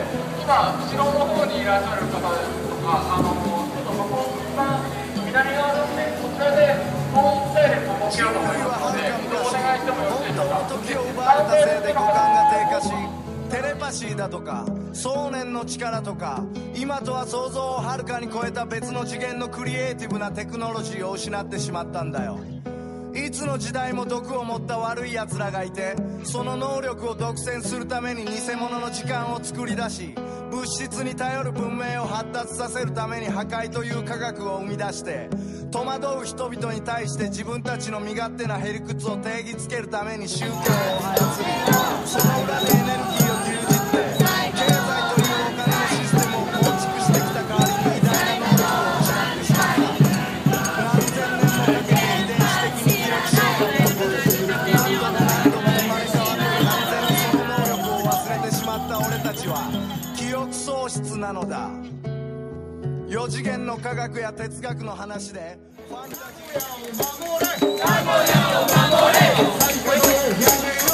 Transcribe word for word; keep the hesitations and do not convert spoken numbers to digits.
今後ろの方にいらっしゃる方とか、あのちょっとそこ一番左側ですね、こちらでもう一回でここ切ろうと思いますので、お願いしてもよろしいでしょうか。 時を奪われたせいで五感が低下し、テレパシーだとか想念の力とか、今とは想像をはるかに超えた別の次元のクリエイティブなテクノロジーを失ってしまったんだよ。いつの時代も毒を持った悪い奴らがいて、その能力を独占するために偽物の時間を作り出し、物質に頼る文明を発達させるために破壊という科学を生み出して、戸惑う人々に対して自分たちの身勝手なへりくつを定義づけるために宗教を操り、その裏でエネルギーを牛耳って経済というお金のシステムを構築してきた代わりに偉大な能力を失ってしまった。何千年もかけて遺伝子的に記録しようと何度も何度も生まれ変わって完全にその能力を忘れてしまった俺たちは記憶喪失なのだ。四次元の科学や哲学の話でファンタジーを守れ、名古屋を守れ、最高の